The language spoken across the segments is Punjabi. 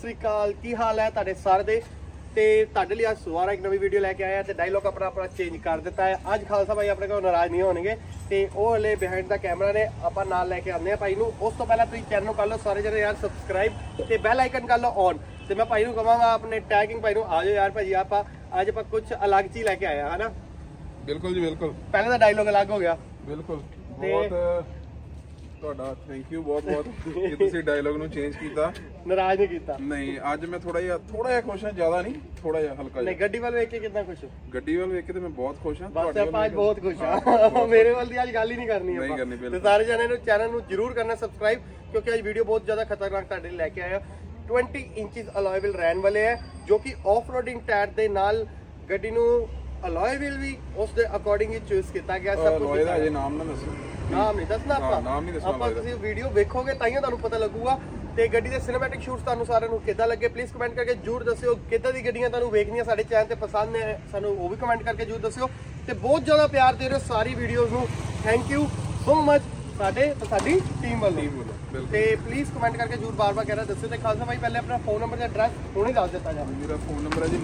श्री अकाल, की हाल है तुहाडे सारे दे। ते तुहाडे लई अज दुबारा एक नवी वीडियो लैके आया ते डायलॉग अपना चेंज कर दिता है। अज खालसा भाई अपने को नाराज नहीं होणगे ते ओह हले बिहाइंड द कैमरा ने आपां नाल लैके आने भाई नूं। उस तो पहला तुसीं चैनल कर लो सारे जने यार सबसक्राइब ते बैल आइकन कर लो ऑन। ते मैं भाई नूं कहांगा अपने टैगिंग भाई नूं आ जाओ यार भाजी आपां अज आपां कुछ अलग चीज लैके आया है ना। बिल्कुल जी बिल्कुल, पहले दा डायलॉग अलग हो गया। बिल्कुल बहुत ਤੁਹਾਡਾ ਥੈਂਕ ਯੂ ਬਹੁਤ ਬਹੁਤ ਕਿ ਤੁਸੀਂ ਡਾਇਲੌਗ ਨੂੰ ਚੇਂਜ ਕੀਤਾ। ਨਾਰਾਜ਼ ਨਹੀਂ ਕੀਤਾ? ਨਹੀਂ, ਅੱਜ ਮੈਂ ਥੋੜਾ ਜਿਹਾ ਖੁਸ਼ ਹਾਂ, ਜ਼ਿਆਦਾ ਨਹੀਂ, ਥੋੜਾ ਜਿਹਾ ਹਲਕਾ ਜਿਹਾ। ਨਹੀਂ, ਗੱਡੀ ਵੱਲ ਵੇਖ ਕੇ ਕਿੰਨਾ ਖੁਸ਼ ਹੋ? ਗੱਡੀ ਵੱਲ ਵੇਖ ਕੇ ਤੇ ਮੈਂ ਬਹੁਤ ਖੁਸ਼ ਹਾਂ। ਬਸ ਆਪਾਂ ਅੱਜ ਬਹੁਤ ਖੁਸ਼ ਹਾਂ। ਮੇਰੇ ਵੱਲ ਦੀ ਅੱਜ ਗੱਲ ਹੀ ਨਹੀਂ ਕਰਨੀ ਆਪਾਂ ਤੇ ਸਾਰੇ ਜਣੇ ਨੂੰ ਚੈਨਲ ਨੂੰ ਜਰੂਰ ਕਰਨਾ ਸਬਸਕ੍ਰਾਈਬ, ਕਿਉਂਕਿ ਅੱਜ ਵੀਡੀਓ ਬਹੁਤ ਜ਼ਿਆਦਾ ਖਤਰਨਾਕ ਤੁਹਾਡੇ ਲਈ ਲੈ ਕੇ ਆਇਆ। 20 ਇੰਚਸ ਅਲੋਏ ਵੀਲ ਰਹਿਣ ਵਾਲੇ ਹੈ, ਜੋ ਕਿ ਆਫ ਰੋਡਿੰਗ ਟਾਇਰ ਦੇ ਨਾਲ ਗੱਡੀ ਨੂੰ ਅਲੋਏ ਵੀਲ ਵੀ ਉਸ ਦੇ ਅਕੋਰਡਿੰਗ ਹੀ ਚੂਜ਼ ਕੀਤਾ ਗਿਆ। ਸਭ ਕੁਝ ਦਾ ਅਜੇ ਨਾਮ ਨਾ ਦੱਸੋ, ਨਾਮ ਨਹੀਂ ਦੱਸਣਾ ਆਪਾਂ ਤੁਸੀਂ ਵੀਡੀਓ ਵੇਖੋਗੇ ਤਾਂ ਹੀ ਤੁਹਾਨੂੰ ਪਤਾ ਲੱਗੂਗਾ। ਤੇ ਗੱਡੀ ਦੇ ਸਿਨੇਮੈਟਿਕ ਸ਼ੂਟਸ ਤੁਹਾਨੂੰ ਸਾਰਿਆਂ ਨੂੰ ਕਿੱਦਾਂ ਲੱਗੇ ਪਲੀਜ਼ ਕਮੈਂਟ ਕਰਕੇ ਜਰੂਰ ਦੱਸਿਓ। ਕਿੱਦਾਂ ਦੀ ਗੱਡੀਆਂ ਤੁਹਾਨੂੰ ਵੇਖਣੀਆਂ ਸਾਡੇ ਚੈਨਲ ਤੇ ਪਸੰਦ ਨੇ ਸਾਨੂੰ ਉਹ ਵੀ ਕਮੈਂਟ ਕਰਕੇ ਜਰੂਰ ਦੱਸਿਓ। ਤੇ ਬਹੁਤ ਜ਼ਿਆਦਾ ਪਿਆਰ ਦੇ ਰਹੇ ਹੋ ਸਾਰੀ ਵੀਡੀਓਜ਼ ਨੂੰ, ਥੈਂਕ ਯੂ ਸੋ ਮਚ ਸਾਡੀ ਟੀਮ ਵੱਲੋਂ। ਤੇ ਪਲੀਜ਼ ਕਮੈਂਟ ਕਰਕੇ ਜਰੂਰ ਬਾਰ-ਬਾਰ ਕਹਿ ਰਿਹਾ ਦੱਸਿਓ। ਤੇ ਖਾਲਸਾ ਭਾਈ ਪਹਿਲੇ ਆਪਣਾ ਫੋਨ ਨੰਬਰ ਤੇ ਐਡਰੈਸ ਹੁਣੇ ਦੱਸ ਦਿੱਤਾ ਜਾਵੇ। ਮੇਰਾ ਫੋਨ ਨੰਬਰ ਹੈ ਜੀ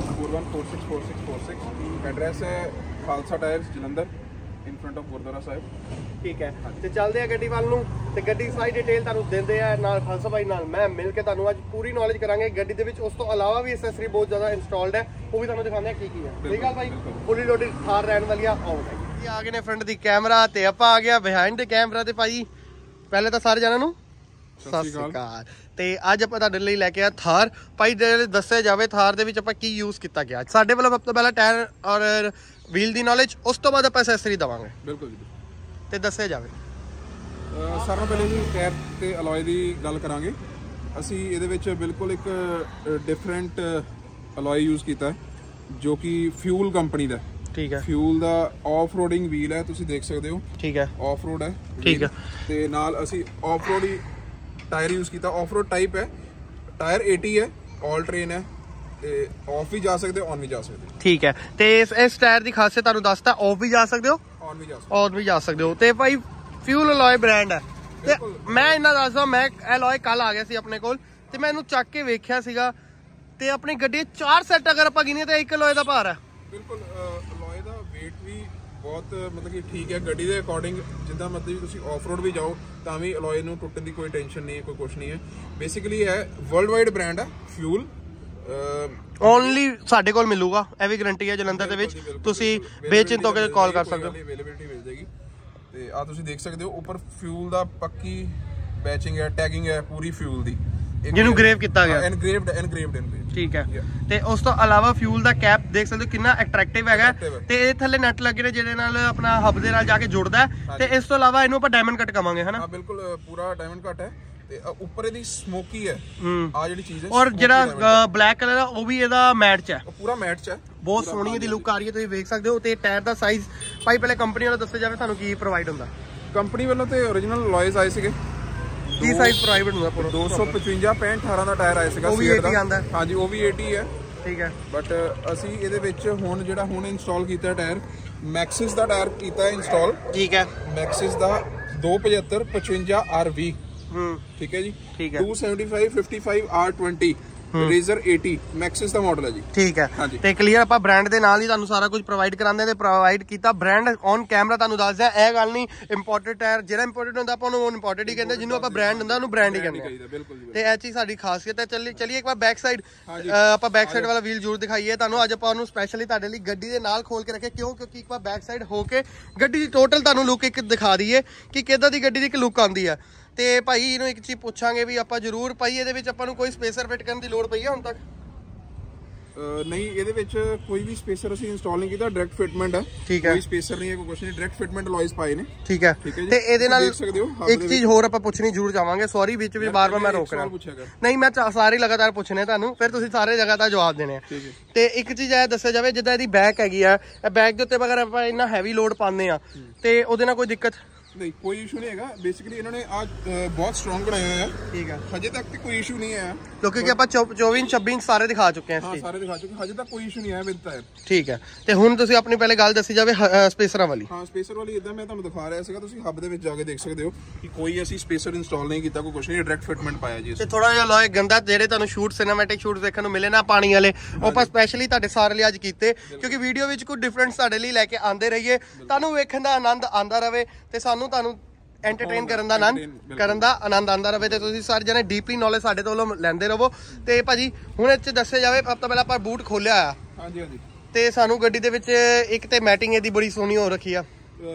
9041464646। ਐਡਰੈਸ ਹੈ Khalsa tyres Jalandhar in front of Gurdwara Sahib. ਠੀਕ ਹੈ, ਤੇ ਚੱਲਦੇ ਆ ਗੱਡੀ ਵੱਲ ਨੂੰ। ਤੇ ਗੱਡੀ ਦੀ ਸਾਰੀ ਡਿਟੇਲ ਤੁਹਾਨੂੰ ਦਿੰਦੇ ਆ ਨਾਲ ਖਾਲਸਾ ਭਾਈ ਨਾਲ ਮੈਂ ਮਿਲ ਕੇ ਤੁਹਾਨੂੰ ਅੱਜ ਪੂਰੀ ਨੌਲੇਜ ਕਰਾਂਗੇ ਗੱਡੀ ਦੇ ਵਿੱਚ। ਉਸ ਤੋਂ ਇਲਾਵਾ ਵੀ ਐਕਸੈਸਰੀ ਬਹੁਤ ਜ਼ਿਆਦਾ ਇੰਸਟਾਲਡ ਹੈ, ਉਹ ਵੀ ਤੁਹਾਨੂੰ ਦਿਖਾਉਂਦੇ ਆ ਕੀ ਕੀ ਹੈ। ਠੀਕ ਆ ਭਾਈ, ਫੁੱਲੀ ਲੋਡਡ ਥਾਰ ਰਹਿਣ ਵਾਲੀ ਆ। ਆਓ ਭਾਈ, ਆ ਗਏ ਨੇ ਫਰੰਟ ਦੀ ਕੈਮਰਾ ਤੇ ਆਪਾਂ ਆ ਗਿਆ ਬਿਹਾਈਂਡ ਦੇ ਕੈਮਰਾ ਤੇ। ਭਾਈ ਪਹਿਲੇ ਤਾਂ ਸਾਰੇ ਜਣਾਂ ਨੂੰ ਸਤਿ ਸ਼੍ਰੀ ਅਕਾਲ। ਤੇ ਅੱਜ ਆਪਾਂ ਤੁਹਾਡੇ ਲਈ ਲੈ ਕੇ ਆਇਆ ਥਾਰ। ਭਾਈ ਦੱਸਿਆ ਜਾਵੇ ਥਾਰ ਦੇ ਵਿੱਚ ਆਪਾਂ ਕੀ ਯੂਜ਼ ਕੀਤਾ ਗਿਆ। ਸਾਡੇ ਵੱਲੋਂ ਸਭ ਤੋਂ ਪਹਿਲਾਂ ਟਾਇਰ ਔਰ ਵੀਲ ਦੀ ਨੌਲੇਜ, ਉਸ ਤੋਂ ਬਾਅਦ ਆਪਾਂ ਐਕਸੈਸਰੀ ਦਵਾਂਗੇ। ਬਿਲਕੁਲ ਜੀ, ਤੇ ਦੱਸਿਆ ਜਾਵੇ ਸਾਰਿਆਂ ਤੋਂ ਪਹਿਲੇ ਜੀ ਟਾਇਰ ਤੇ ਅਲੋਏ ਦੀ ਗੱਲ ਕਰਾਂਗੇ। ਅਸੀਂ ਇਹਦੇ ਵਿੱਚ ਬਿਲਕੁਲ ਇੱਕ ਡਿਫਰੈਂਟ ਅਲੋਏ ਯੂਜ਼ ਕੀਤਾ ਜੋ ਕਿ ਫਿਊਲ ਕੰਪਨੀ ਦਾ। ਠੀਕ ਹੈ, ਫਿਊਲ ਦਾ ਆਫ ਰੋਡਿੰਗ ਵੀਲ ਹੈ, ਤੁਸੀਂ ਦੇਖ ਸਕਦੇ ਹੋ। ਠੀਕ ਹੈ, ਆਫ ਰੋਡ ਹੈ। ਠੀਕ ਹੈ, ਤੇ ਨਾਲ ਅਸੀਂ ਆਫ ਰੋਡ ਹੀ ਟਾਇਰ ਯੂਜ਼ ਕੀਤਾ। ਆਫ ਰੋਡ ਟਾਈਪ ਹੈ, ਟਾਇਰ 80 ਹੈ, ਆਲ ਟ੍ਰੇਨ ਹੈ ਤੇ ਆਫ ਵੀ ਜਾ ਸਕਦੇ, ਔਨ ਵੀ ਜਾ ਸਕਦੇ। ਠੀਕ ਹੈ, ਤੇ ਇਸ ਟਾਇਰ ਦੀ ਖਾਸੀਅਤ ਤੁਹਾਨੂੰ ਦੱਸਤਾ, ਆਫ ਵੀ ਜਾ ਸਕਦੇ ਹੋ, ਔਨ ਵੀ ਜਾ ਸਕਦੇ ਹੋ। ਤੇ ਭਾਈ ਫਿਊਲ ਅਲੋਏ ਬ੍ਰਾਂਡ ਹੈ। ਤੇ ਮੈਂ ਇਹਨਾਂ ਦੱਸਦਾ, ਮੈਂ ਅਲੋਏ ਕੱਲ ਆ ਗਿਆ ਸੀ ਆਪਣੇ ਕੋਲ ਤੇ ਮੈਂ ਇਹਨੂੰ ਚੱਕ ਕੇ ਵੇਖਿਆ ਸੀਗਾ ਤੇ ਆਪਣੀ ਗੱਡੀ 4 ਸੈੱਟ ਅਗਰ ਆਪਾਂ ਗਿਣੀਏ ਤਾਂ 1 ਅਲੋਏ ਦਾ ਭਾਰ ਹੈ। ਬਿਲਕੁਲ, ਅਲੋਏ ਦਾ weight ਵੀ ਬਹੁਤ ਮਤਲਬ ਕਿ ਠੀਕ ਹੈ ਗੱਡੀ ਦੇ ਅਕੋਰਡਿੰਗ। ਜਿੱਦਾਂ ਮਤਲਬ ਤੁਸੀਂ ਆਫ ਰੋਡ ਵੀ ਜਾਓ ਤਾਂ ਵੀ ਅਲੋਏ ਨੂੰ ਟੁੱਟਣ ਦੀ ਕੋਈ ਟੈਨਸ਼ਨ ਨਹੀਂ ਹੈ, ਕੋਈ ਕੁਛ ਨਹੀਂ ਹੈ। ਬੇਸਿਕਲੀ ਹੈ ਵਰਲਡ ਵਾਈਡ ਬ੍ਰਾਂਡ ਹੈ ਫਿਊਲ। ਓਨਲੀ ਸਾਡੇ ਕੋਲ ਮਿਲੂਗਾ, ਇਹ ਵੀ ਗਾਰੰਟੀ ਹੈ ਜਲੰਧਰ ਦੇ ਵਿੱਚ। ਤੁਸੀਂ ਬੇਚਿੰਤ ਹੋ ਕੇ ਕਾਲ ਕਰ ਸਕਦੇ ਹੋ, ਅਵੇਲੇਬਿਲਿਟੀ ਮਿਲ ਜਾਏਗੀ। ਤੇ ਆ ਤੁਸੀਂ ਦੇਖ ਸਕਦੇ ਹੋ ਉੱਪਰ ਫਿਊਲ ਦਾ ਪੱਕੀ ਬੈਚਿੰਗ ਹੈ, ਟੈਗਿੰਗ ਹੈ ਪੂਰੀ ਫਿਊਲ ਦੀ, ਜਿਹਨੂੰ ਗ੍ਰੇਵ ਕੀਤਾ ਗਿਆ, ਐਨਗ੍ਰੇਵਡ। ਠੀਕ ਹੈ, ਤੇ ਉਸ ਤੋਂ ਇਲਾਵਾ ਫਿਊਲ ਦਾ ਕੈਪ ਦੇਖ ਸਕਦੇ ਹੋ ਕਿੰਨਾ ਅਟਰੈਕਟਿਵ ਹੈਗਾ। ਤੇ ਇਹ ਥੱਲੇ ਨਟ ਲੱਗੇ ਨੇ ਜਿਹਦੇ ਨਾਲ ਆਪਣਾ ਹਬ ਦੇ ਨਾਲ ਜਾ ਕੇ ਜੁੜਦਾ। ਤੇ ਇਸ ਤੋਂ ਇਲਾਵਾ ਇਹਨੂੰ ਆਪਾਂ ਡਾਇਮੰਡ ਕੱਟ ਕਵਾਂਗੇ, ਹਨਾ? ਹਾਂ ਬਿਲਕੁਲ, ਪੂਰਾ ਡਾਇਮੰਡ ਕੱਟ ਹੈ। ਤੇ ਉੱਪਰ ਇਹਦੀ ਸਮੋਕੀ ਹੈ ਆ ਜਿਹੜੀ ਚੀਜ਼ ਹੈ, ਔਰ ਜਿਹੜਾ ਬਲੈਕ ਕਲਰ ਹੈ ਉਹ ਵੀ ਇਹਦਾ ਮੈਟ ਚ ਹੈ, ਪੂਰਾ ਮੈਟ ਚ ਹੈ। ਬਹੁਤ ਸੋਹਣੀ ਇਹਦੀ ਲੁੱਕ ਆ ਰਹੀ ਹੈ, ਤੁਸੀਂ ਵੇਖ ਸਕਦੇ ਹੋ। ਤੇ ਟਾਇਰ ਦਾ ਸਾਈਜ਼ ਭਾਈ ਪਹਿਲੇ ਕੰਪਨੀ ਵੱਲੋਂ ਦੱਸਿਆ ਜਾਵੇ ਤੁਹਾਨੂੰ ਕੀ ਪ੍ਰੋਵਾਈਡ ਹੁੰਦਾ। ਕੰਪਨੀ ਵੱਲੋਂ ਤੇ ਓਰੀਜਨਲ ਅਲੋਇਸ ਆਏ ਸੀਗੇ। ਕੀ ਸਾਈਜ਼ ਪ੍ਰੋਵਾਈਡ ਹੁੰਦਾ? 255 65 ਦਾ ਟਾਇਰ ਆਇਆ ਸੀਗਾ। ਉਹ ਵੀ 80 ਆਂਦਾ? ਹਾਂਜੀ, ਉਹ ਵੀ 80 ਹੈ। ਠੀਕ ਹੈ, ਬਟ ਅਸੀਂ ਇਹਦੇ ਵਿੱਚ ਹੁਣ ਜਿਹੜਾ ਇੰਸਟਾਲ ਕੀਤਾ ਟਾਇਰ, ਮੈਕਸਿਸ ਦਾ ਟਾਇਰ ਕੀਤਾ ਇੰਸਟਾਲ। ਠੀਕ ਹੈ, ਮੈਕਸਿਸ ਦਾ 275 55 RV। ਠੀਕ ਹੈ ਜੀ, 275 55 R20 ਰੇਜ਼ਰ 80 ਮੈਕਸਿਸ ਦਾ ਮਾਡਲ ਹੈ ਜੀ। ਠੀਕ ਹੈ, ਤੇ ਕਲੀਅਰ ਆਪਾਂ ਬ੍ਰਾਂਡ ਦੇ ਨਾਲ ਹੀ ਤੁਹਾਨੂੰ ਸਾਰਾ ਕੁਝ ਪ੍ਰੋਵਾਈਡ ਕਰਾਉਂਦੇ ਤੇ ਪ੍ਰੋਵਾਈਡ ਕੀਤਾ। ਬ੍ਰਾਂਡ ਔਨ ਕੈਮਰਾ ਤੁਹਾਨੂੰ ਦੱਸਦਾ, ਇਹ ਗੱਲ ਨਹੀਂ ਇੰਪੋਰਟਡ ਟਾਇਰ ਜਿਹੜਾ ਇੰਪੋਰਟਡ ਹੁੰਦਾ ਆਪਾਂ ਉਹਨੂੰ ਇੰਪੋਰਟਡ ਹੀ ਕਹਿੰਦੇ, ਜਿਹਨੂੰ ਆਪਾਂ ਬ੍ਰਾਂਡ ਹੁੰਦਾ ਉਹਨੂੰ ਬ੍ਰਾਂਡ ਹੀ ਕਹਿੰਦੇ ਆ। ਤੇ ਇਹ ਚੀਜ਼ ਸਾਡੀ ਖਾਸੀਅਤ ਹੈ। ਚਲਿਏ ਇੱਕ ਵਾਰ ਬੈਕ ਸਾਈਡ ਆਪਾਂ ਬੈਕ ਸਾਈਡ ਵਾਲਾ ਵੀਲ ਜ਼ਰੂਰ ਦਿਖਾਈਏ ਤੁਹਾਨੂੰ। ਅੱਜ ਆਪਾਂ ਉਹਨੂੰ ਸਪੈਸ਼ਲੀ ਤੁਹਾਡੇ ਲਈ ਗੱਡੀ ਦੇ ਨਾਲ ਖੋਲ ਕੇ ਰੱਖੇ, ਕਿਉਂਕਿ ਇੱਕ ਵਾਰ ਬੈਕ ਸਾਈਡ ਹੋ ਕੇ ਗੱਡੀ ਦੀ ਟੋਟਲ ਤੁਹਾਨੂੰ ਲੁੱਕ ਇੱਕ ਦਿਖਾ ਦਈਏ ਕਿ ਕਿੱਦਾਂ ਦੀ ਗੱਡੀ ਦੀ ਇੱਕ ਲੁੱਕ ਆਉਂਦੀ ਹੈ। ਤੇ ਭਾਈ ਇਹਨੂੰ ਇੱਕ ਚੀਜ਼ ਪੁੱਛਾਂਗੇ ਵੀ ਆਪਾਂ ਜ਼ਰੂਰ ਭਾਈ ਇਹਦੇ ਵਿੱਚ ਆਪਾਂ ਨੂੰ ਕੋਈ ਸਪੇਸਰ ਫਿੱਟ ਕਰਨ ਦੀ ਲੋੜ ਪਈ ਹੈ ਹੁਣ ਤੱਕ? ਨਹੀਂ, ਇਹਦੇ ਵਿੱਚ ਕੋਈ ਵੀ ਸਪੇਸਰ ਅਸੀਂ ਇੰਸਟਾਲ ਨਹੀਂ ਕੀਤਾ, ਡਾਇਰੈਕਟ ਫਿਟਮੈਂਟ ਹੈ। ਠੀਕ ਹੈ, ਕੋਈ ਸਪੇਸਰ ਨਹੀਂ ਹੈ, ਕੋਈ ਕੁਝ ਨਹੀਂ, ਡਾਇਰੈਕਟ ਫਿਟਮੈਂਟ ਅਲੋਇਸ ਪਾਏ ਨੇ। ਠੀਕ ਹੈ, ਤੇ ਇਹਦੇ ਨਾਲ ਇੱਕ ਚੀਜ਼ ਹੋਰ ਆਪਾਂ ਪੁੱਛਣੀ ਜ਼ਰੂਰ ਚਾਹਾਂਗੇ, ਸੌਰੀ ਵਿੱਚ ਵੀ ਬਾਰ-ਬਾਰ ਮੈਂ ਰੋਕ ਰਿਹਾ। ਨਹੀਂ, ਮੈਂ ਸਾਰੇ ਲਗਾਤਾਰ ਪੁੱਛਣੇ ਤੁਹਾਨੂੰ, ਫਿਰ ਤੁਸੀਂ ਸਾਰੇ ਜਗ੍ਹਾ ਦਾ ਜਵਾਬ ਦੇਣੇ ਆ। ਤੇ ਇੱਕ ਚੀਜ਼ ਇਹ ਦੱਸਿਆ ਜਾਵੇ, ਜਿੱਦਾਂ ਇਹਦੀ ਬੈਕ ਹੈਗੀ ਆ, ਇਹ ਬੈਕ ਦੇ ਉੱਤੇ ਅਗਰ ਆਪਾਂ ਇੰਨਾ ਹੈਵੀ ਲੋਡ ਪਾਉਂਦੇ ਆ ਤੇ ਉਹਦੇ ਨਾਲ ਕੋਈ ਦਿੱਕਤ? ਨਹੀਂ ਕੋਈ ਇਸ਼ੂ ਨਹੀਂ ਹੈਗਾ। ਬੇਸਿਕਲੀ ਇਹਨਾਂ ਨੇ ਅੱਜ ਬਹੁਤ ਸਟਰੋਂਗ ਬਣਾਇਆ ਹੋਇਆ ਹੈ। ਠੀਕ ਹੈ, ਹਜੇ ਤੱਕ ਤੇ ਕੋਈ ਇਸ਼ੂ ਨਹੀਂ ਆਇਆ ਕਿਉਂਕਿ ਆਪਾਂ 24 ਇੰਚ 26 ਇੰਚ ਸਾਰੇ ਦਿਖਾ ਚੁੱਕੇ ਹਾਂ। ਹਾਂ ਸਾਰੇ ਦਿਖਾ ਚੁੱਕੇ, ਹਜੇ ਤੱਕ ਕੋਈ ਇਸ਼ੂ ਨਹੀਂ ਆਇਆ ਵਿਦ ਟਾਇਰ। ਠੀਕ ਹੈ, ਤੇ ਹੁਣ ਤੁਸੀਂ ਆਪਣੀ ਪਹਿਲੇ ਗੱਲ ਦੱਸੀ ਜਾਵੇ ਸਪੇਸਰਾਂ ਵਾਲੀ। ਹਾਂ ਸਪੇਸਰ ਵਾਲੀ ਇਦਾਂ ਮੈਂ ਤੁਹਾਨੂੰ ਦਿਖਾ ਰਿਹਾ ਸੀਗਾ, ਤੁਸੀਂ ਹੱਬ ਦੇ ਵਿੱਚ ਜਾ ਕੇ ਦੇਖ ਸਕਦੇ ਹੋ ਕਿ ਕੋਈ ਅਸੀਂ ਸਪੇਸਰ ਇੰਸਟਾਲ ਨਹੀਂ ਕੀਤਾ, ਕੋਈ ਕੁਝ ਨਹੀਂ, ਡਾਇਰੈਕਟ ਫਿਟਮੈਂਟ ਪਾਇਆ ਜੀ। ਤੇ ਥੋੜਾ ਜਿਹਾ ਲੋਏ ਗੰਦਾ ਜਿਹੜੇ ਤੁਹਾਨੂੰ ਸ਼ੂਟ ਸਿਨੇਮੈਟਿਕ ਸ਼ੂਟ ਦੇਖਣ ਨੂੰ ਮਿਲੇ ਨਾ ਪਾਣੀ ਵਾਲੇ, ਉਹ ਆਪਾਂ ਸਪੈਸ਼ਲੀ ਤੁਹਾਡੇ ਸਾਰੇ ਲਈ ਅੱਜ ਕੀਤੇ, ਕਿਉਂਕਿ ਵੀਡੀਓ ਵਿੱਚ ਕੋਈ ਡਿਫਰੈਂਸ ਤੁਹਾਡੇ ਲਈ ਲੈ ਕੇ ਆਂਦੇ ਰਹੀਏ, ਤੁਹਾਨੂੰ ਵੇਖਣ ਦਾ ਆਨੰਦ ਆਂਦਾ ਰਵੇ ਤੇ ਤੁਹਾਨੂੰ ਐਂਟਰਟੇਨ ਕਰਨ ਦਾ ਆਨੰਦ ਆਂਦਾ ਰਵੇ, ਤੇ ਤੁਸੀਂ ਸਾਰੇ ਜਣੇ ਡੀਪਲੀ ਨੌਲੇਜ ਸਾਡੇ ਤੋਂ ਲੈਂਦੇ ਰਹੋ। ਤੇ ਭਾਜੀ ਹੁਣ ਇੱਥੇ ਦੱਸਿਆ ਜਾਵੇ, ਸਭ ਤੋਂ ਪਹਿਲਾਂ ਆਪਾਂ ਬੂਟ ਖੋਲਿਆ ਆ। ਹਾਂਜੀ ਹਾਂਜੀ। ਤੇ ਸਾਨੂੰ ਗੱਡੀ ਦੇ ਵਿੱਚ ਇੱਕ ਤੇ ਮੈਟਿੰਗ ਇਹਦੀ ਬੜੀ ਸੋਹਣੀ ਹੋ ਰੱਖੀ ਆ।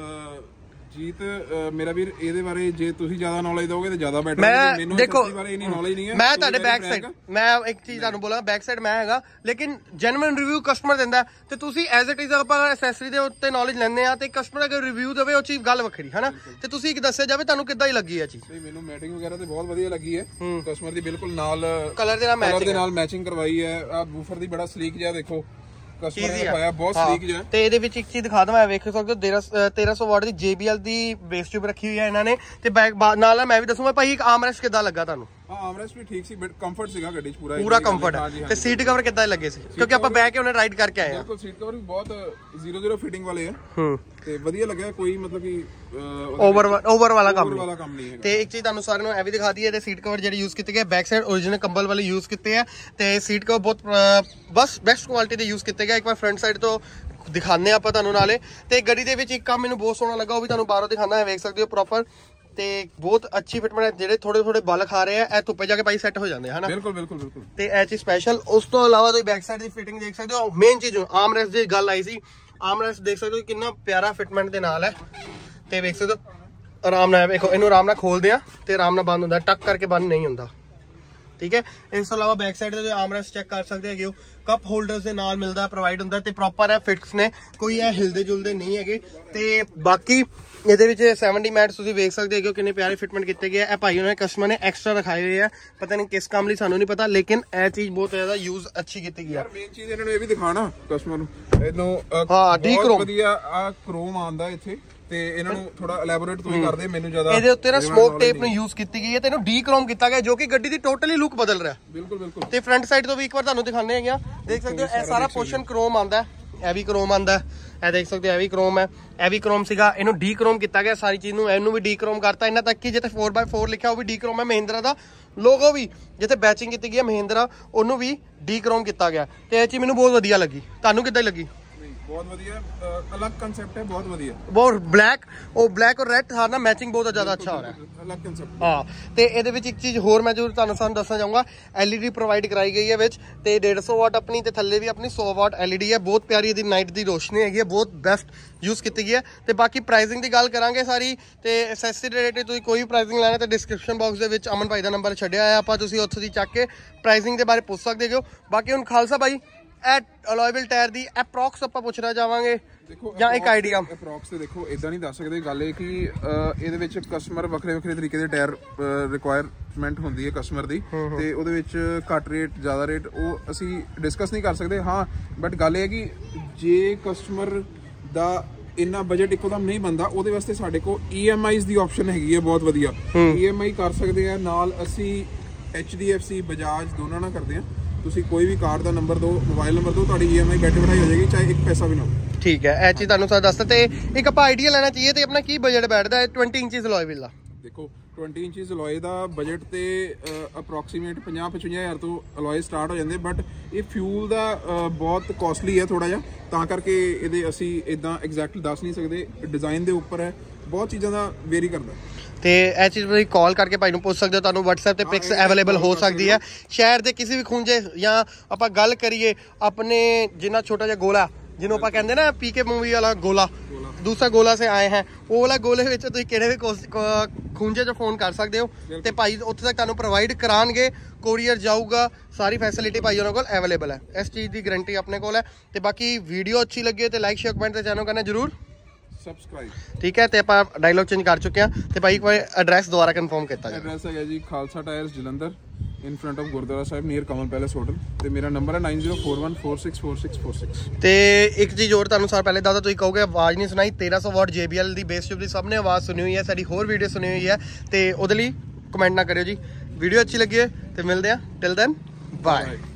ਜੀਤ ਮੇਰਾ ਵੀਰ ਇਹਦੇ ਬਾਰੇ ਜੇ ਤੁਸੀਂ ਜ਼ਿਆਦਾ ਨੌਲੇਜ ਦੋਗੇ ਤੇ ਜ਼ਿਆਦਾ ਬੈਟਰ। ਮੈਨੂੰ ਦੇਖੋ ਇਸ ਬਾਰੇ ਇੰਨੀ ਨੌਲੇਜ ਨਹੀਂ ਹੈ। ਮੈਂ ਤੁਹਾਡੇ ਬੈਕ ਸਾਈਡ ਮੈਂ ਇੱਕ ਚੀਜ਼ ਤੁਹਾਨੂੰ ਬੋਲਾਂ, ਬੈਕ ਸਾਈਡ ਮੈਂ ਹੈਗਾ, ਲੇਕਿਨ ਜੈਨੂਇਨ ਰਿਵਿਊ ਕਸਟਮਰ ਦਿੰਦਾ, ਤੇ ਤੁਸੀਂ ਐਜ਼ ਇਟ ਇਜ਼ ਆਪਾਂ ਐਕਸੈਸਰੀ ਦੇ ਉੱਤੇ ਨੌਲੇਜ ਲੈਂਦੇ ਆ, ਤੇ ਕਸਟਮਰ ਅਗਰ ਰਿਵਿਊ ਦੇਵੇ ਉਹ ਚੀਜ਼ ਗੱਲ ਵੱਖਰੀ ਹੈ ਨਾ। ਤੇ ਤੁਸੀਂ ਇੱਕ ਦੱਸਿਆ ਜਾਵੇ ਤੁਹਾਨੂੰ ਕਿੱਦਾਂ ਹੀ ਲੱਗੀ ਆ ਚੀਜ਼। ਮੈਨੂੰ ਮੈਟਿੰਗ ਵਗੈਰਾ ਤੇ ਬਹੁਤ ਵਧੀਆ ਲੱਗੀ ਹੈ, ਕਸਟਮਰ ਦੀ ਬਿਲਕੁਲ ਨਾਲ ਕਲਰ ਦੇ ਨਾਲ ਮੈਚਿੰਗ ਕਰਵਾਈ ਹੈ। ਆ ਬੂਫਰ ਦੀ ਬੜਾ ਸਲੀਕ ਜਿਹਾ ਦੇਖੋ, ਕਸਟਮਰ ਨੇ ਪਾਇਆ ਬਹੁਤ ਸਲੀਕ ਜਿਹਾ। ਤੇ ਇਹਦੇ ਵਿੱਚ ਇੱਕ ਚੀਜ਼ ਦਿਖਾ ਦਵਾਂ, ਵੇਖ ਸਕਦੇ ਹੋ 1300 ਵਾਟ ਦੀ JBL ਦੀ ਬੇਸ ਟਿਊਬ ਰੱਖੀ ਹੋਈ ਹੈ ਇਹਨਾਂ ਨੇ। ਤੇ ਬੈਕ ਨਾਲ ਮੈਂ ਵੀ ਦੱਸੂਗਾ ਭਾਈ ਇੱਕ ਆਰਮਰੈਸਟ ਕਿੱਦਾਂ ਲੱਗਾ ਤੁਹਾਨੂੰ? ਆਰਮਰੈਸਟ ਵੀ ਠੀਕ ਸੀ, ਬਟ ਕੰਫਰਟ ਸੀਗਾ ਗੱਡੀ 'ਚ ਪੂਰਾ ਕੰਫਰਟ। ਤੇ ਸੀਟ ਕਵਰ ਕਿੱਦਾਂ ਲੱਗੇ ਸੀ? ਕਿਉਂਕਿ ਆਪਾਂ ਬਹਿ ਕੇ ਉਹਨੇ ਰਾਈਡ ਕਰਕੇ ਆਏ ਆ। ਬਿਲਕੁਲ ਸੀਟ ਕਵਰ ਵੀ ਬਹੁਤ 00 ਫਿਟਿੰਗ ਵਾਲੇ ਆ ਤੇ ਵਧੀਆ ਲੱਗਿਆ, ਕੋਈ ਮਤਲਬ ਕਿ ਓਵਰ ਵਾਲਾ ਕੰਮ ਨਹੀਂ ਹੈ। ਤੇ ਇੱਕ ਚੀਜ਼ ਤੁਹਾਨੂੰ ਸਾਰਿਆਂ ਨੂੰ ਇਹ ਵੀ ਦਿਖਾ ਦਈਏ, ਤੇ ਸੀਟ ਕਵਰ ਜਿਹੜੇ ਯੂਜ਼ ਕੀਤੇ ਗਏ ਬੈਕ ਸਾਈਡ ਓਰੀਜਨਲ ਕੰਬਲ ਵਾਲੇ ਯੂਜ਼ ਕੀਤੇ ਆ, ਤੇ ਸੀਟ ਕਵਰ ਬਹੁਤ ਬਸ ਬੈਸਟ ਕੁਆਲਿਟੀ ਦੇ ਯੂਜ਼ ਕੀਤੇ ਗਏ। ਇੱਕ ਵਾਰ ਫਰੰਟ ਸਾਈਡ ਤੋਂ ਦਿਖਾਉਂਦੇ ਆਪਾਂ ਤੁਹਾਨੂੰ ਨਾਲੇ। ਤੇ ਗੱਡੀ ਦੇ ਵਿੱਚ ਇੱਕ ਕੰਮ ਮੈਨੂੰ ਬਹੁਤ ਸੋਹਣਾ ਲੱਗਾ, ਉਹ ਵੀ ਤੁਹਾਨੂੰ ਬਾਹਰੋਂ ਦਿਖਾਉਂਦਾ ਹੈ, ਵੇਖ ਸਕਦੇ ਹੋ ਪ੍ਰੋਪਰ। ਤੇ ਬਹੁਤ ਅੱਛੀ ਫਿਟਮੈਂਟ ਹੈ, ਜਿਹੜੇ ਥੋੜੇ ਬਲ ਖਾ ਰਹੇ ਆ ਇਹ ਧੁੱਪੇ ਜਾ ਕੇ ਭਾਈ ਸੈੱਟ ਹੋ ਜਾਂਦੇ ਹਨਾ। ਬਿਲਕੁਲ। ਤੇ ਇਹ ਚੀਜ਼ ਸਪੈਸ਼ਲ। ਉਸ ਤੋਂ ਇਲਾਵਾ ਤੁਸੀਂ ਬੈਕ ਸਾਈਡ ਦੀ ਫਿਟਿੰਗ ਦੇਖ ਸਕਦੇ ਹੋ। ਮੇਨ ਚੀਜ਼ ਆਰਮਰੈਸਟ ਦੀ ਗੱਲ ਆਈ ਸੀ, ਆਰਮਰੈਸਟ ਦੇਖ ਸਕਦੇ ਹੋ ਕਿੰਨਾ ਪਿਆਰਾ ਫਿਟਮੈਂਟ ਦੇ ਨਾਲ ਹੈ। ਤੇ ਵੇਖ ਸਕਦੇ ਹੋ ਆਰਾਮ ਨਾਲ, ਵੇਖੋ ਇਹਨੂੰ ਆਰਾਮ ਨਾਲ ਖੋਲਦੇ ਆ ਤੇ ਆਰਾਮ ਨਾਲ ਬੰਦ ਹੁੰਦਾ, ਟੱਕ ਕਰਕੇ ਬੰਦ ਨਹੀਂ ਹੁੰਦਾ। ਠੀਕ ਹੈ, ਇਸ ਤੋਂ ਇਲਾਵਾ ਬੈਕ ਸਾਈਡ ਦੇ ਆਰਮਰੈਸਟ ਚੈੱਕ ਕਰ ਸਕਦੇ ਹੈਗੇ ਹੋ, ਕੱਪ ਹੋਲਡਰਸ ਦੇ ਨਾਲ ਮਿਲਦਾ, ਪ੍ਰੋਵਾਈਡ ਹੁੰਦਾ, ਤੇ ਪ੍ਰੋਪਰ ਹੈ ਫਿਟਸ ਨੇ, ਕੋਈ ਇਹ ਹਿਲਦੇ ਜੁਲਦੇ ਨਹੀਂ ਹੈਗੇ। ਤੇ ਬਾਕੀ ਇਹਦੇ ਵਿੱਚ 70 ਮੈਟਸ ਤੁਸੀਂ ਵੇਖ ਸਕਦੇ ਹੈਗੇ ਹੋ, ਕਿੰਨੇ ਪਿਆਰੇ ਫਿਟਮੈਂਟ ਕੀਤੇ ਗਏ ਆ। ਇਹ ਭਾਈ ਉਹਨਾਂ ਕਸਟਮਰ ਨੇ ਐਕਸਟਰਾ ਰਖਾਏ ਹੋਏ ਆ, ਪਤਾ ਨਹੀਂ ਕਿਸ ਕੰਮ ਲਈ, ਸਾਨੂੰ ਨਹੀਂ ਪਤਾ, ਲੇਕਿਨ ਇਹ ਚੀਜ਼ ਬਹੁਤ ਜ਼ਿਆਦਾ ਯੂਜ਼ ਅੱਛੀ ਕੀਤੀ ਗਈ ਆ। ਮੇਨ ਚੀਜ਼ ਇਹਨਾਂ ਨੂੰ ਇਹ ਵੀ ਦਿਖਾਣਾ ਕਸਟਮਰ ਨੂੰ, ਇਹਨੂੰ ਡੀ ਕ੍ਰੋਮ ਵਧੀਆ ਆ ਕ੍ਰੋਮ ਆਂਦਾ ਇੱਥੇ, ਤੇ ਇਹਨਾਂ ਨੂੰ ਥੋੜਾ ਐਲੈਬੋਰੇਟ ਤੁਸੀਂ ਕਰਦੇ, ਮੈਨੂੰ ਜ਼ਿਆਦਾ ਇਹਦੇ ਉੱਤੇ ਨਾ ਸਮੋਕ ਟੇਪ ਨੂੰ ਯੂਜ਼ ਕੀਤੀ ਗਈ ਹੈ, ਤੇ ਇਹਨੂੰ ਡੀ ਕ੍ਰੋਮ ਕੀਤਾ ਗਿਆ, ਜੋ ਕਿ ਗੱਡੀ ਦੀ ਟੋਟਲੀ ਲੁੱਕ ਬਦਲ ਰਿਹਾ। ਬਿਲਕੁਲ। ਤੇ ਫਰੰਟ ਸਾਈਡ ਤੋਂ ਵੀ ਇੱਕ ਵਾਰ ਤੁਹਾਨੂੰ ਦਿਖਾਉਂਦੇ ਹੈਗੇ ਆ, ਦੇਖ ਸਕਦੇ ਹੋ ਇਹ ਸਾਰਾ ਪੋਰਸ਼ਨ ਕ੍ਰੋਮ ਆਂਦਾ, ਇਹ ਵੀ ਕ੍ਰੋਮ ਆਂਦਾ, ਇਹ ਦੇਖ ਸਕਦੇ ਹੋ ਇਹ ਵੀ ਕ੍ਰੋਮ ਹੈ, ਇਹ ਵੀ ਕ੍ਰੋਮ ਸੀਗਾ, ਇਹਨੂੰ ਡੀ ਕ੍ਰੋਮ ਕੀਤਾ ਗਿਆ ਸਾਰੀ ਚੀਜ਼ ਨੂੰ, ਇਹਨੂੰ ਵੀ ਡੀ ਕ੍ਰੋਮ ਕਰਤਾ, ਇਹਨਾਂ ਤੱਕ ਕਿ ਜਿੱਥੇ 4x4 ਲਿਖਿਆ ਉਹ ਵੀ ਡੀ ਕ੍ਰੋਮ ਹੈ, ਮਹਿੰਦਰਾ ਦਾ ਲੋਗੋ ਵੀ ਜਿੱਥੇ ਬੈਚਿੰਗ ਕੀਤੀ ਗਈ ਹੈ ਮਹਿੰਦਰਾ, ਉਹਨੂੰ ਵੀ ਡੀ ਕ੍ਰੋਮ ਕੀਤਾ ਗਿਆ। ਤੇ ਇਹ ਚੀਜ਼ ਮੈਨੂੰ ਬਹੁਤ ਵਧੀਆ ਲੱਗੀ, ਤੁਹਾਨੂੰ ਕਿੱਦਾਂ ਲੱਗੀ? बहुत बढ़िया, अलग कंसेप्ट है, बहुत बढ़िया। बहुत ब्लैक और रेड था ना, मैचिंग बहुत ज्यादा अच्छा हो रहा है, अलग कंसेप्ट। हाँ, ते ਇਹਦੇ ਵਿੱਚ ਇੱਕ ਚੀਜ਼ ਹੋਰ ਮੈਂ ਜ਼ਰੂਰ ਤੁਹਾਨੂੰ ਦੱਸਣਾ ਚਾਹੂੰਗਾ, LED ਪ੍ਰੋਵਾਈਡ ਕਰਾਈ ਗਈ ਹੈ ਵਿੱਚ, ਤੇ 150 ਵਾਟ ਆਪਣੀ, ਤੇ ਥੱਲੇ ਵੀ ਆਪਣੀ 100 ਵਾਟ LED ਹੈ, ਬਹੁਤ ਪਿਆਰੀ ਇਹਦੀ ਨਾਈਟ ਦੀ ਰੋਸ਼ਨੀ ਹੈਗੀ ਹੈ, ਬਹੁਤ ਬੈਸਟ ਯੂਜ਼ ਕੀਤੀ ਗਈ ਹੈ। ਤੇ ਬਾਕੀ ਪ੍ਰਾਈਸਿੰਗ ਦੀ ਗੱਲ ਕਰਾਂਗੇ ਸਾਰੀ, ਤੇ ਐਕਸੈਸਰੀ ਰਿਲੇਟਡ ਤੁਸੀਂ ਕੋਈ ਪ੍ਰਾਈਸਿੰਗ ਲੈਣਾ ਤੇ ਡਿਸਕ੍ਰਿਪਸ਼ਨ ਬਾਕਸ ਦੇ ਵਿੱਚ ਅਮਨ ਭਾਈ ਦਾ ਨੰਬਰ ਛੱਡਿਆ ਹੈ, ਆਪਾਂ ਤੁਸੀਂ ਉੱਥੋਂ ਦੀ ਚੱਕ ਕੇ ਪ੍ਰਾਈਸਿੰਗ ਦੇ ਬਾਰੇ ਪੁੱਛ ਸਕਦੇ ਹੋ। ਬਾਕੀ ਹੁਣ ਖਾਲਸਾ ਭਾਈ ਅਲੋਏ ਵੀਲ ਟਾਇਰ ਦੀ ਅਪਰੋਕਸ ਆਪਾਂ ਪੁੱਛਣਾ ਚਾਹਾਂਗੇ, ਜਾਂ ਇੱਕ ਆਈਡੀਆ ਅਪਰੋਕਸ ਤੇ ਦੇਖੋ ਇਦਾਂ ਨਹੀਂ ਦੱਸ ਸਕਦੇ। ਗੱਲ ਇਹ ਕਿ ਇਹਦੇ ਵਿੱਚ ਕਸਟਮਰ ਵੱਖਰੇ ਤਰੀਕੇ ਦੇ ਟਾਇਰ ਰਿਕੁਆਇਰਮੈਂਟ ਹੁੰਦੀ ਹੈ ਕਸਟਮਰ ਦੀ, ਤੇ ਉਹਦੇ ਵਿੱਚ ਘੱਟ ਰੇਟ ਜ਼ਿਆਦਾ ਰੇਟ ਉਹ ਅਸੀਂ ਡਿਸਕਸ ਨਹੀਂ ਕਰ ਸਕਦੇ। ਹਾਂ ਬਟ ਗੱਲ ਇਹ ਹੈ ਕਿ ਜੇ ਕਸਟਮਰ ਦਾ ਇੰਨਾ ਬਜਟ ਇੱਕੋਦਮ ਨਹੀਂ ਬਣਦਾ, ਉਹਦੇ ਵਾਸਤੇ ਸਾਡੇ ਕੋਲ EMIs ਦੀ ਆਪਸ਼ਨ ਹੈਗੀ ਹੈ ਬਹੁਤ ਵਧੀਆ। EMI ਕਰ ਸਕਦੇ ਆ, ਨਾਲ ਅਸੀਂ HDFC ਬਜਾਜ ਦੋਨਾਂ ਨਾਲ ਕਰਦੇ ਆ। ਤੁਸੀਂ ਕੋਈ ਵੀ ਕਾਰਡ ਦਾ ਨੰਬਰ ਦਿਓ, ਮੋਬਾਈਲ ਨੰਬਰ ਦਿਓ, ਤੁਹਾਡੀ EMI ਬੈਠੇ ਬਿਠਾਈ ਹੋ ਜਾਏਗੀ, ਚਾਹੇ 1 ਪੈਸਾ ਵੀ ਨਾ ਹੋ। ਠੀਕ ਹੈ, ਇਹ ਚੀਜ਼ ਤੁਹਾਨੂੰ ਸਰ ਦੱਸਤਾ। ਤੇ ਇੱਕ ਆਪਾਂ ਆਈਡੀਆ ਲੈਣਾ ਚਾਹੀਏ ਤੇ ਆਪਣਾ ਕੀ ਬਜਟ ਬੈਠਦਾ ਹੈ 20 ਇੰਚਸ ਅਲੋਏ ਵੀਲ ਦਾ? ਦੇਖੋ 20 ਇੰਚਸ ਅਲੋਏ ਦਾ ਬਜਟ ਤੇ ਅਪਰੋਕਸੀਮੇਟ 50-55 ਹਜ਼ਾਰ ਤੋਂ ਅਲੋਏ ਸਟਾਰਟ ਹੋ ਜਾਂਦੇ, ਬਟ ਇਹ ਫਿਊਲ ਦਾ ਬਹੁਤ ਕੋਸਟਲੀ ਹੈ ਥੋੜਾ ਜਿਹਾ, ਤਾਂ ਕਰਕੇ ਇਹਦੇ ਅਸੀਂ ਇਦਾਂ ਐਗਜ਼ੈਕਟਲੀ ਦੱਸ ਨਹੀਂ ਸਕਦੇ। ਡਿਜ਼ਾਈਨ ਦੇ ਉੱਪਰ ਹੈ, ਬਹੁਤ ਚੀਜ਼ਾਂ ਦਾ ਵੇਰੀ ਕਰਦਾ। ਤੇ ਇਹ ਚੀਜ਼ ਤੁਸੀਂ ਕਾਲ ਕਰਕੇ ਭਾਈ ਨੂੰ ਪੁੱਛ ਸਕਦੇ ਹੋ, ਤੁਹਾਨੂੰ WhatsApp ਤੇ ਪਿਕਸ ਅਵੇਲੇਬਲ ਹੋ ਸਕਦੀ ਹੈ। ਸ਼ਹਿਰ ਦੇ ਕਿਸੇ ਵੀ ਖੂੰਜੇ, ਜਾਂ ਆਪਾਂ ਗੱਲ ਕਰੀਏ ਆਪਣੇ ਜਿੰਨਾ ਛੋਟਾ ਜਿਹਾ ਗੋਲਾ ਜਿਹਨੂੰ ਆਪਾਂ ਕਹਿੰਦੇ ਨਾ PK ਮੂਵੀ ਵਾਲਾ ਗੋਲਾ, ਦੂਸਰਾ ਗੋਲਾ ਸੇ ਆਏ ਹੈ, ਉਹ ਵਾਲਾ ਗੋਲੇ ਵਿੱਚ ਤੁਸੀਂ ਕਿਹੜੇ ਵੀ ਖੂੰਜੇ 'ਚ ਫੋਨ ਕਰ ਸਕਦੇ ਹੋ, ਤੇ ਭਾਈ ਉੱਥੇ ਤੱਕ ਤੁਹਾਨੂੰ ਪ੍ਰੋਵਾਈਡ ਕਰਾਉਣਗੇ, ਕੋਰੀਅਰ ਜਾਊਗਾ, ਸਾਰੀ ਫੈਸਿਲਿਟੀ ਭਾਈ ਉਹਨਾਂ ਕੋਲ ਅਵੇਲੇਬਲ ਹੈ। ਇਸ ਚੀਜ਼ ਦੀ ਗਰੰਟੀ ਆਪਣੇ ਕੋਲ ਹੈ। ਤੇ ਬਾਕੀ ਵੀਡੀਓ ਅੱਛੀ ਲੱਗੀ ਤੇ ਲਾਈਕ ਸ਼ੇਅਰ ਕਮੈਂਟ ਤੇ ਚੈਨਲ ਕਰਨਾ ਜ਼ਰੂਰ ਸਬਸਕ੍ਰਾਈਬ। ਠੀਕ ਹੈ, ਤੇ ਆਪਾਂ ਡਾਇਲੌਗ ਚੇਂਜ ਕਰ ਚੁੱਕੇ ਹਾਂ, ਤੇ ਭਾਈ ਇੱਕ ਵਾਰ ਐਡਰੈਸ ਦੁਬਾਰਾ ਕਨਫਰਮ ਕੀਤਾ ਜਾਵੇ। ਐਡਰੈਸ ਹੈਗਾ ji Khalsa tyres Jalandhar, in front of Gurdwara Sahib near Kamal palace hotel. ਤੇ ਮੇਰਾ ਨੰਬਰ ਹੈ 9041464646। ਤੇ ਇੱਕ ਚੀਜ਼ ਹੋਰ ਤੁਹਾਨੂੰ ਸਾਰ ਪਹਿਲੇ ਦੱਸਦਾ, ਤੁਸੀਂ ਕਹੋਗੇ ਆਵਾਜ਼ ਨਹੀਂ ਸੁਣਾਈ, 1300 ਵਾਟ JBL ਦੀ ਬੇਸ ਟਿਊਬ ਦੀ ਸਭ ਨੇ ਆਵਾਜ਼ ਸੁਣੀ ਹੋਈ ਹੈ, ਸਾਡੀ ਹੋਰ ਵੀਡੀਓ ਸੁਣੀ ਹੋਈ ਹੈ, ਤੇ ਉਹਦੇ ਲਈ ਕਮੈਂਟ ਨਾ ਕਰਿਓ ਜੀ। ਵੀਡੀਓ ਅੱਛੀ ਲੱਗੀ ਹੈ ਤੇ ਮਿਲਦੇ ਆ, ਟਿਲ ਦੈਨ ਬਾਏ।